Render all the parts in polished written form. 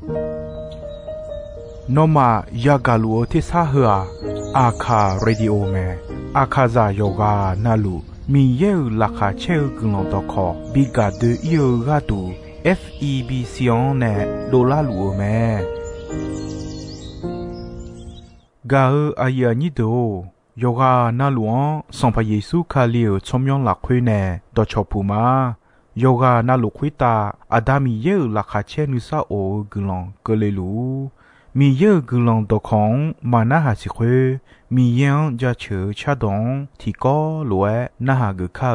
นอมายากาลูที่ซาเฮออาคาเรดิโอเมอาคาซาโยกานาลูมีเยอลักคาเชลกุลองตอคอบิกาเดเยอกาตู FEB ซิออนเนโดลาลูเมกาอายานิโดโยกานาลูอันสัมพเยซูคาเลียชมยองหลักคุยเนดอชอปูมาโยกานาลูคุยตาอาดามีเยอลักคาเชนุซาโอกุลองเกเลลูมีเยอะกุลองตอของมานาหาสิเควมียังจะเชื่อชาดงที่ก็รวยนาหากข้า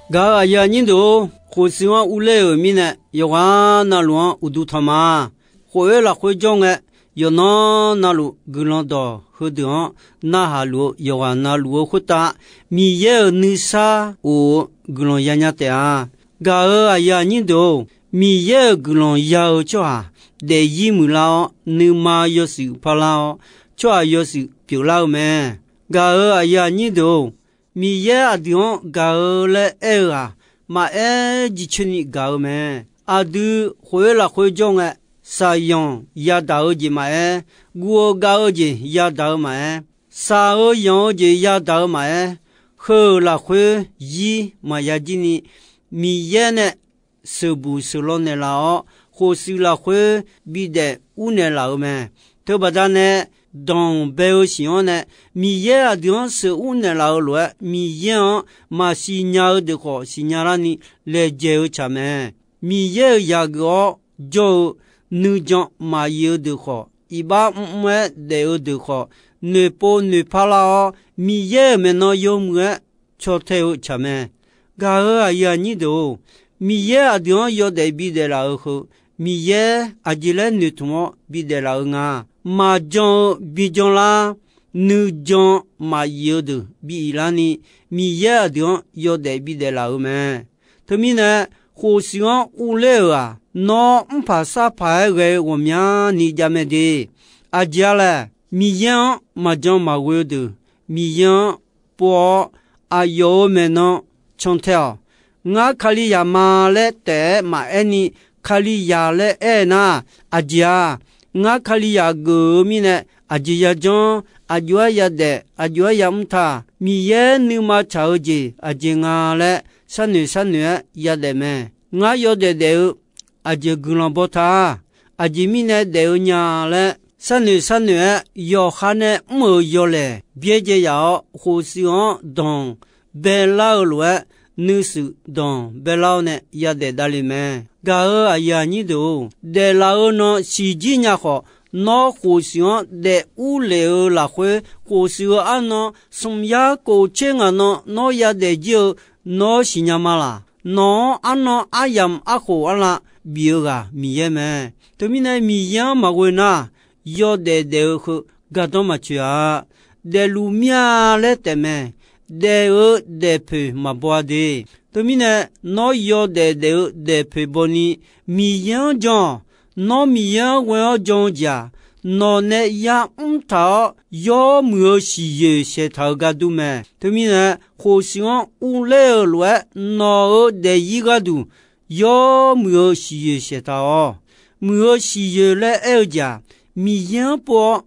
噶呀人都或希望乌来尔米呢，有话那路乌都他妈，或了会讲的，有那路格朗道和的那哈路有话那路会打，米也尼沙o格朗呀呀的啊，噶呀人都米也格朗呀叫啊，得一木老你妈有时怕老，叫有时表老咩，噶呀人都。米也阿丁搞了啊，嘛几千年搞咩？阿都回了回中诶，啥样也到的嘛？我搞的也到嘛？啥样的也到嘛？后来回一嘛也今年米也呢，收不收了呢了？或收了回比的5年了咩？头把咱呢？当白想呢，米也啊定是5年老了，米也嘛是鸟的话，是鸟啦你来接他们，米也呀个就女将嘛有的话，一般没得有的话，女波女怕啦，米也没那有么，错头他们，噶啊呀你都，米也啊定要得比的老后，米也啊就来女同比的老啊。嘛将比将啦，女将嘛有的比啦你，米也的有的比的老咩？他们呢，好喜欢无聊啊，那怕啥怕个我们你家没的，阿家嘞，米样嘛将嘛有的，米样不阿有没呢？长条，我卡里亚嘛嘞的嘛爱你卡里亚嘞爱那阿家。nga khali ya go mi ne ajiya jon ajwa ya de ajwa ya mta mi ye ni ma chao ji ajinga le sanu ya de me nga yo de aje gulan bota ajimi ne de nya le sanu yo khane mo yo le bie je ya ho si on don be lao lwe nu su don be lao ne ya de dali me ga aya ni do de lao no si ji nya kho no ho xion de u le la hue ho xiu an no sum ya ko chen an no ya de jo no si nya ma la no an no ayam a ho ala bio ga mi ye me to mi na mi ya ma we na yo de ho ga do ma chia de lu mia le te me de pe ma boa de to mi na no yo de pe boni mi yan jon no mi yan we jon ja no ne ya ta yo mu si ye se ta ga du me to mi na ho xion u le lue no de yi ga du yo mu si ye se ta o mu si ye le e ja mi yan po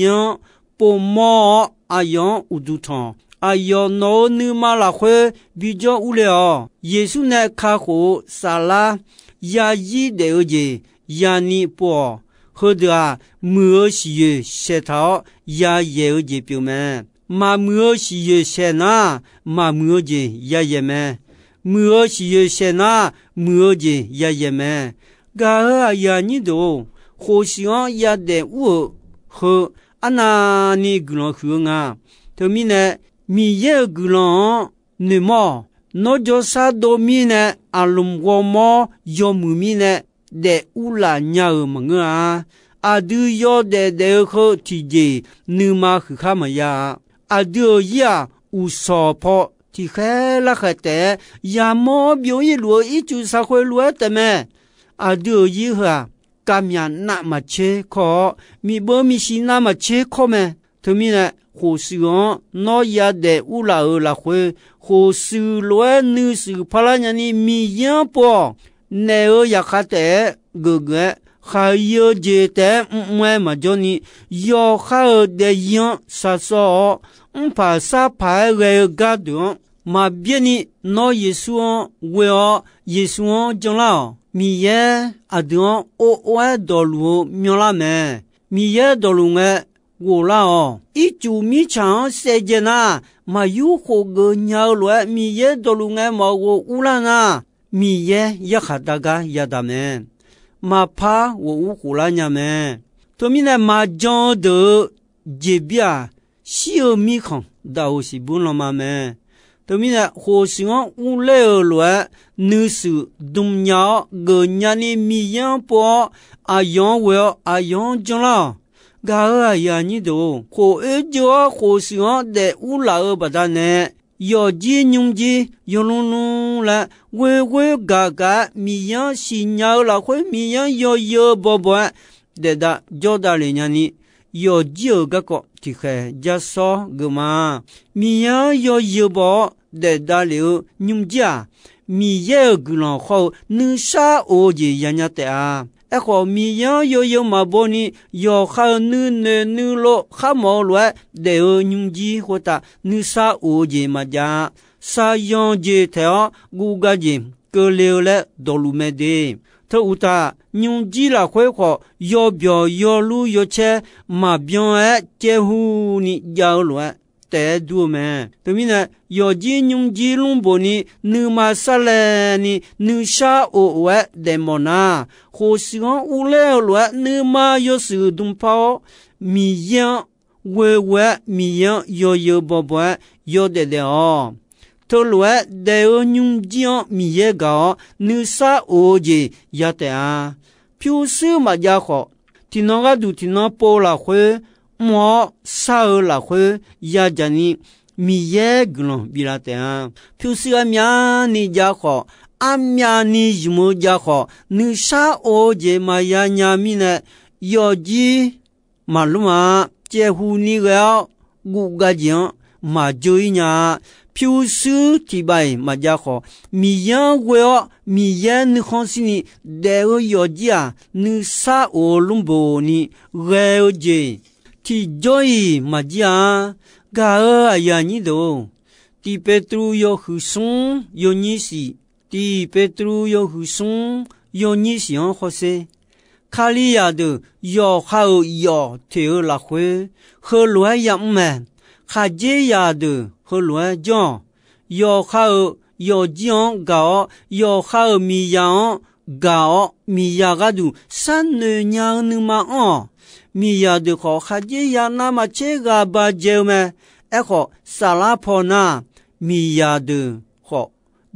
mo ayon u du ton ayo no nu ma la hue bi jo u le o yesu ne kha ho sala ya yi de o je ya ni po ho da mu si ye se ta ya ye o je pyo me ma mu si ye se na ma mu je ya ye me mu si ye se na mu je ya ye me ga ya ni do ho xian ya de u ho ana ni glo hu nga to mi ne mi ye gulon ne mo no jo sa do mi ne alum go mo yo mu mi ne de ula nya ma nga a du yo de ho ti je nu ma khu kha ma ya a du ya u so pho ti khe la kha te ya mo bio yi luo yi chu sa khoi luo te me a du yi ha kam ya na ma che kho mi bo mi si na ma che kho me to mi ne hồ sướng nó ya de u la hue hồ sư lúa nữ sư pala nhà ni mi yang po ne o ya khate gege khayo je te mwe ma joni yo kha de yan sa so pa sa pa re ga do ma bien ni no yesu we o yesu jong la mi ye adon o do lu myo la me mi ye do lu nge我啦哦，一九米长时间呐，嘛有好个鸟了，米也到路爱嘛我乌啦呐，米也哈大家也大门，嘛怕我乌胡啦伢们，他们呢嘛讲的这边小米康，倒是不了嘛们， 对面呢，和尚乌来而来，女士东鸟个伢呢米样波，阿样为阿样讲了。噶呀你都和二叫和尚的乌来而不单呢，要记用记用弄弄了，微嘎嘎米样新鸟了会米样要宝宝，得da叫da了伢呢，要记个即系加少个嘛，米样要宝得da了用家，米样个人好，能啥我就人家的啊。ako miyan yo maboni yo kha nu lo kha mo lwa de nyung ji hota nu sa o je ma ja sa yon je the gu ga je ke le le do lu me de tho uta nyung ji la khwe kho yo byo yo lu yo che ma byon a che hu ni ja lwa te du me to mi na yo ji nyung ji lung bo ni nu ma sa le ni nu sha o wa de mo na ho si ngon u le lo nu ma yo su dum pa mi yan we mi yan yo bo bo yo de o to lo de o nyung ji mi ye ga nu sa o ji ya te a pyu su ma ja kho ti no ga du ti no po la khwe mo sa la khwe ya jani mi ye glon bilate a pyu si ga mya ni ja kho a mya ni jumo ja kho ni sa o je ma ya nya mi ne yo ji ma lu ma che hu ni ga gu ga jian ma jo nya pyu su ti bai ma ja kho mi ya we mi ye ni khon si ni de yo ji a ni sa o lum bo ni ge o je ti joy ma ja ga ya ni do ti petru yo hu sun yo ni si ti petru yo hu sun yo ni si on jose kali ya de yo ha yo te la khwe he lo ya me kha je ya de he lo jo yo ha yo jion ga yo ha mi ya ga mi ya ga du san ne nya nu ma on mi ya de kho kha je ya na ma che ga ba je me e kho sala pho na mi ya de kho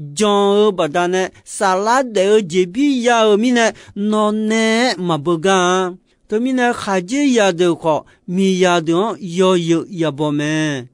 jon ba da ne sala de je bi ya mi ne no ne ma bu ga to mi ne kha je ya de kho mi ya de yo ya bo me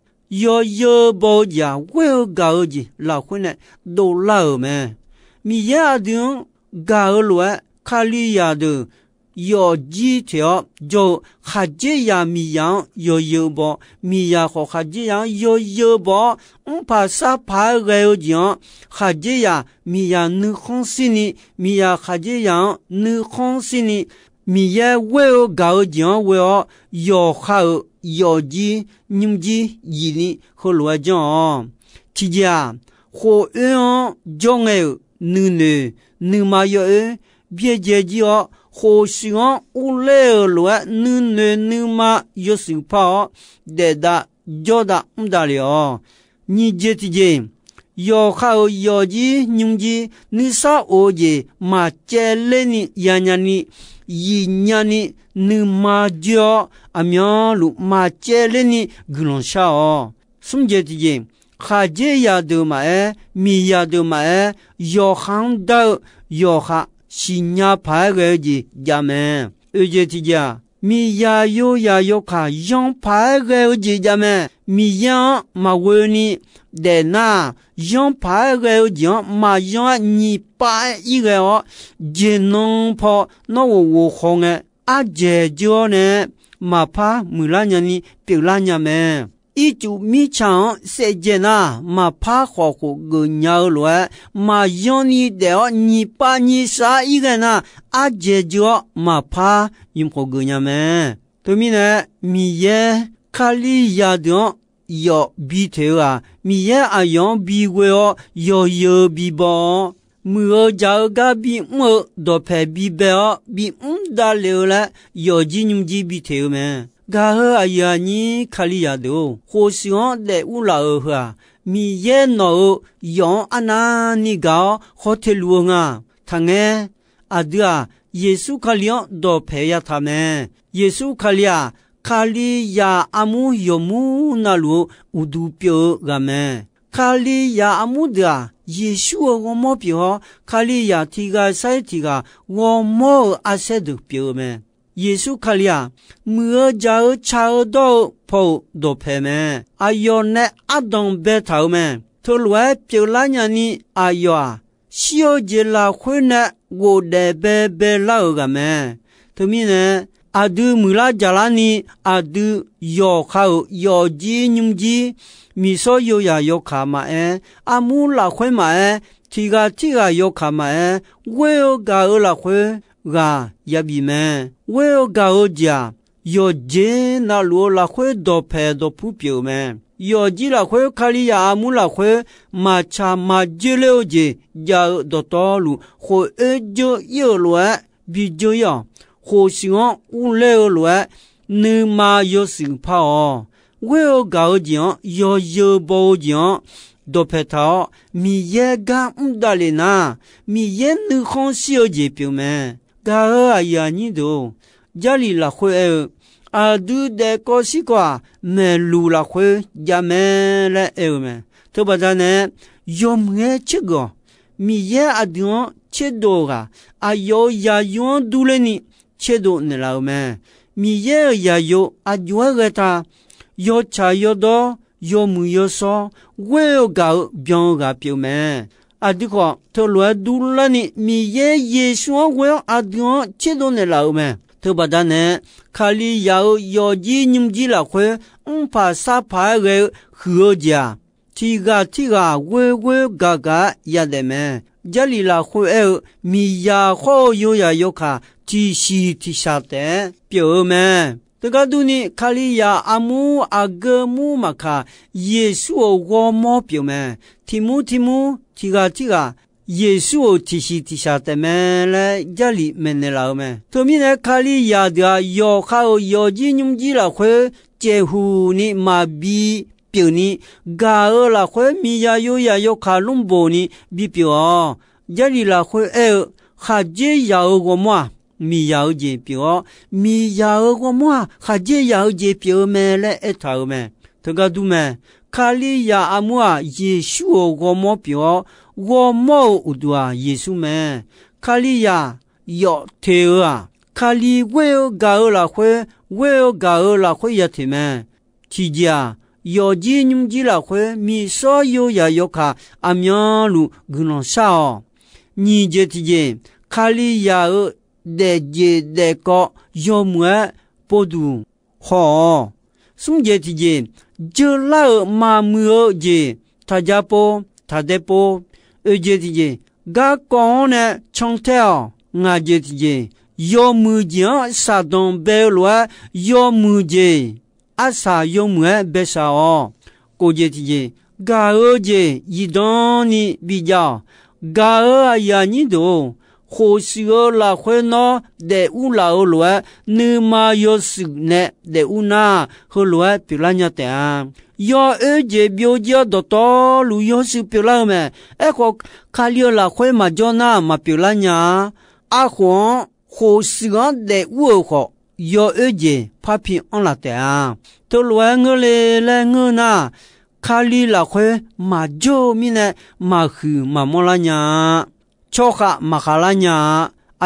yo bo ya we ga ji la khu ne do la me mi ya de ga lo kha li ya de yo ji theo jo kha je ya mi yang yo bo mi ya kho kha je yang yo bo pa sa pa ge ji kha je ya mi ya nu khon si ni mi ya kha je yang nu khon si ni mi ya we ga ji we yo kha yo ji nim ji yi ni ho lo jo ti ja ho en jong e nu ma yo bie je ji ho xiong u le lo nu ma yo su pa de da jo da da le ni je ti je yo kha yo ji nyung ji ni sa o je ma che le ni ya nya ni yi nya ni nu ma jo a myo lu ma che le ni glon sha o sum je ti je kha je ya de ma mi ya de ma yo khang da yo kha si nya pa ge ji ja me e je ti ja mi ya yo kha yon pa ge ji ja me mi ya ma we ni de na yon pa ge ji ma yon ni pa yi ge o je non pho no wo khong e a je jo ne ma pa mu la nya ni pi la nya me一九米长世界那嘛怕好过个鸟乱嘛让你的你把你杀一个那啊解决嘛怕因好个鸟们对面呢米也卡里亚的要比头啊米也啊样比过哦要比包莫找个比莫多拍比包比打流了要进入几比头们ga ha ya ni khali ya do ho xiong de u la ha mi ye no yon ana ni ga hotel lu nga thang e adua yesu khalion do phe ya tha me yesu khali ya amu yomu na lu udu pyo ga me 卡利亚阿姆的耶稣我莫表卡利亚提个塞提个我莫阿塞的表咩？耶稣卡利亚莫叫查到跑到拍咩？阿哟呢阿当白头咩？头来表拉人呢阿哟啊，小姐拉回呢我的白白老个咩？头面呢？阿杜穆拉加拉尼阿杜要考要记念记，米索有呀要卡嘛阿穆拉会嘛提个要卡嘛我要搞拉会个也比咩，我要搞家要记那罗拉会多拍多普表咩，要记拉会卡里亚阿穆拉会嘛查嘛记了记要多多路或就有乱比就要。或希望无聊来，你妈有心跑，我要搞讲，要有保讲，多拍头，米也干唔得了呐，米也能看小姐表妹，搞啊呀你都，家里啦会阿都得搞西瓜，没路啦会也没来没，特别在呢，有没这个，米也阿讲切多个，阿要呀用多了呢。切都你老咩？米也也有啊，有个他有茶有多有木有少，我有搞变个表咩？啊，这个头来读了呢，米也说我要啊，讲切都你老咩？头把他呢，卡里要几年纪了会，怕啥怕个合家，提个我嘎嘎也得咩？家里啦会米呀好有呀有卡。提西提下的表妹，这个都呢，卡里亚阿姆阿哥姆嘛卡，耶稣我莫表妹，提姆提个耶稣提西提下的妹来家里面的老妹，他们呢卡里亚的要靠要几年纪了会结婚呢嘛比表呢，嘎尔了会米呀有卡隆波呢比表，家里了会哈杰要我么？米要节表，米要我么？还这要节表咩嘞？一头咩？这个都咩？卡里亚阿姆啊，耶稣我么表？我么有多啊？耶稣咩？卡里亚要头啊？卡里我要搞了会，我要搞了会也提咩？提家要几年纪了会，米所有也要卡阿苗路可能少，你这提件卡里亚的节的个有么不度好，送节提件就老马木节，他家波他的波，节提件噶讲呢长条，我节提件有么讲啥东白罗有么节，阿啥有么白啥哦，过节提件噶节一当你比较，噶呀你都。或许啦会呢，在乌拉俄罗，你嘛有时呢，在乌那和罗比拉尼的，要节表节到路有时比拉咩？个卡里啦会嘛叫那嘛比拉尼，阿黄或许在乌河要节拍片安拉的，到罗我来我那卡里啦会嘛叫咪呢嘛去嘛莫拉尼。choka makalanya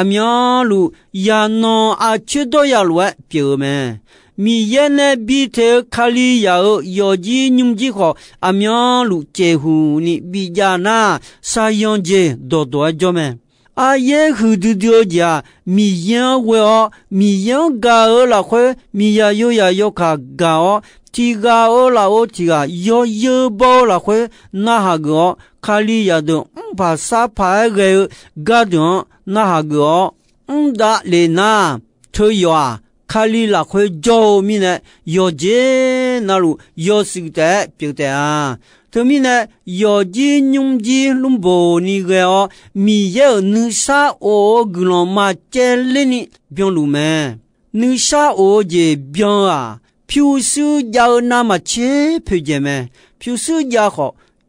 amyalu yano a chido yalwa piome mi yene bite kali yao yoji nyumji ko amyalu chehu ni bijana sayonje dodo jome a ye hududio ja mi yan we mi yan ga la khwe mi ya yo ka ga tiga o la o tiga yo bo la khwe na ha go kali ya do pa sa pa ge ga do na ha go da le na to yo kali la khwe jo mi ne yo je na lu yo sig de pi de a to mi ne yo ji nyum ji lum bo ni ge o mi ye nu sa o glo ma che le ni byon lu me nu sa o je byon a ဖြူစုကြောင်းနာမချေဖိကျမဲဖြူစုကြောင်း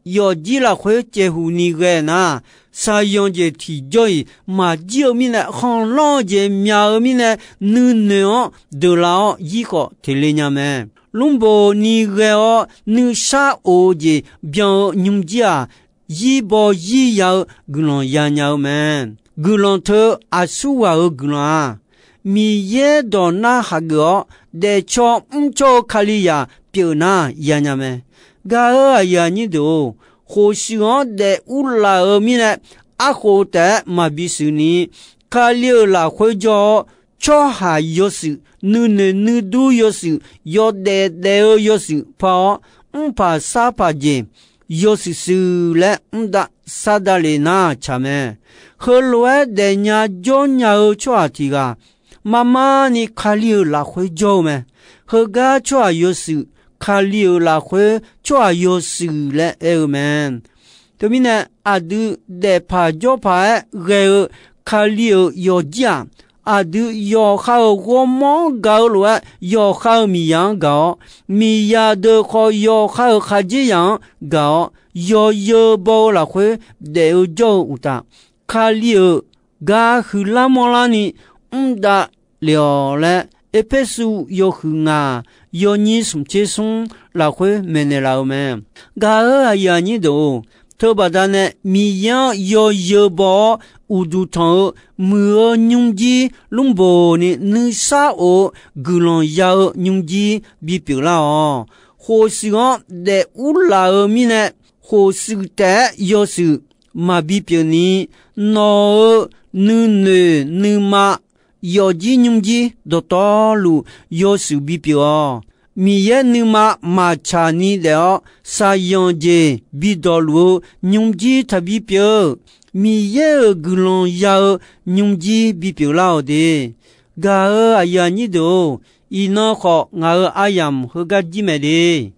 有几了会结乎你个呢？啥样的体教嘛？就米呢，很老的苗米呢，女哦，都老一个体力伢们。龙波你个哦，你啥哦的表娘家，一包一要古浪伢伢们，古浪头阿苏啊古浪，米也到那哈个，得瞧瞧卡里呀，表那伢伢们，噶呀你都。或许我的乌拉尔米呢，阿后的马比苏尼，卡留拉会叫，恰哈有时，你都有时，有的有时，怕怕啥怕的，有时是嘞，的啥的嘞那cha me，后来的伢叫伢恰提个，妈妈你卡留拉会叫me，后个恰有时。卡留拉会抓有事嘞，们。对面呢，阿都得怕就怕个卡留有讲，阿都要好我忙搞了，要好米样搞，米呀都好要好哈这样搞，要有包拉会得有做的，卡留噶去拉莫拉尼，得了嘞。一辈子有很啊，有你什么接送拉回没得老们，噶儿呀你都，头把他呢米样有包，乌都汤没牛鸡龙包呢，你啥哦，古浪要牛鸡比表了哦，或是讲的乌拉尔米呢，或是的有时嘛比表呢，那你嘛。有几年纪都到路有手比表，米也你嘛查你了，啥样子比到路年纪他比表，米也个人要年纪比表老的，噶儿呀你都，伊那好俺阿样和个姐妹的。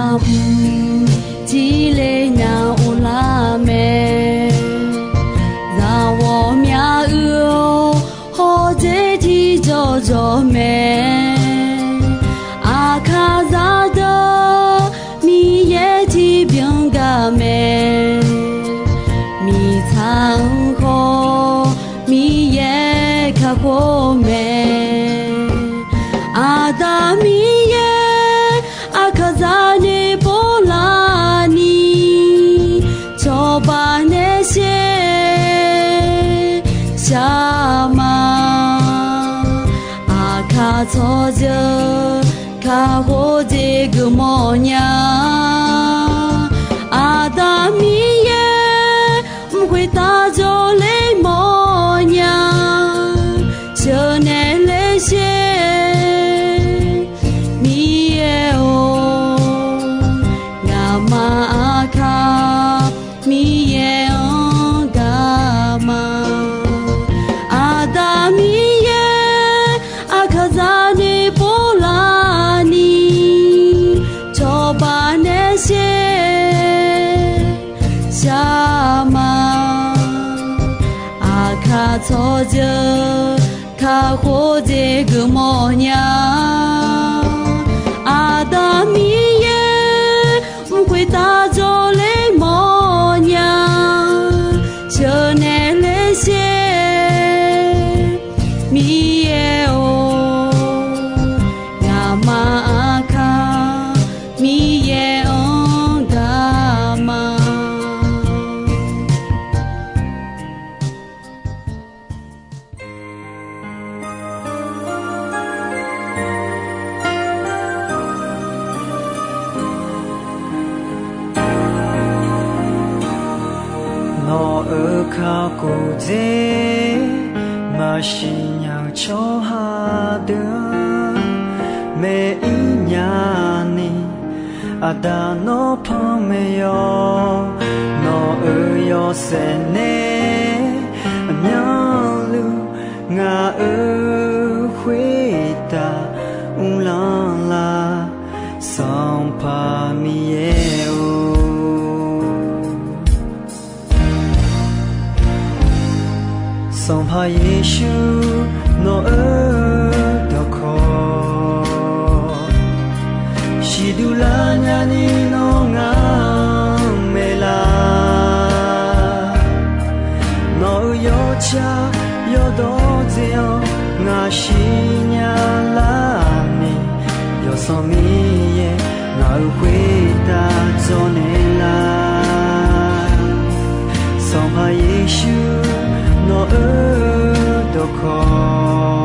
积累那乌拉美，让我们好在地做做美，阿卡扎的米也提饼干美，米餐后米也卡过美，阿达米也阿卡扎的波拉尼，就把那些下马阿卡错着卡活这个模样，阿达米也不会打着雷模样，就那那些米也哦，阿玛阿卡米也哦干嘛？阿达米也阿卡扎的波拉尼，就把那些下马阿卡错着卡活这个模样，阿达米也不会打着雷模样，就那那些米也哦，阿玛阿卡米也哦干嘛？ 我尔卡古泽，马西娘秋哈的，每一年你阿达诺旁没有，我尔有谁呢？娘路我尔回答乌浪啦，桑帕米耶哦。桑帕耶稣诺尔多口，西杜拉纳尼诺昂梅拉，诺尔有家有多子哟，我西娘拉尼有桑米耶，我回答做你啦，桑帕耶稣。诺尔多口，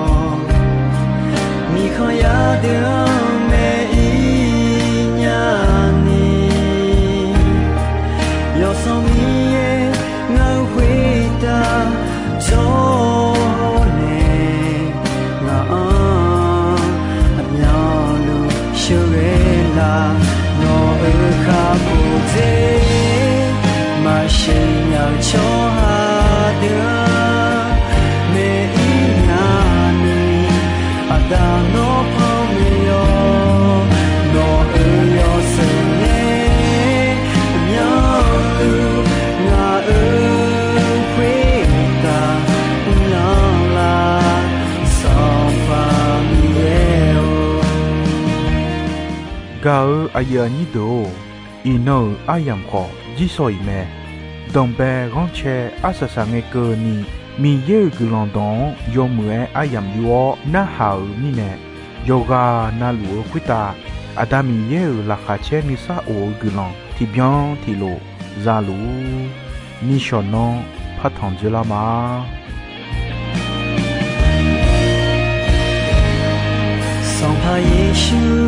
你看呀的每一年你，有什么耶我回答做你，我苗路修为啦，诺尔卡布泽，马西娘秋哈。每一年你阿达诺旁没有，诺尔有谁呢？苗路我尔回答乌浪啦，桑帕米耶哦。 嘎尔阿耶尼多，伊诺阿扬可吉索伊咩？东北港车阿萨萨个个尼米耶个朗东有么阿扬有那好米呢？有个那路回答阿达米耶拉卡车尼萨欧个朗提边提路扎路尼小诺帕唐吉拉玛。 桑帕耶稣。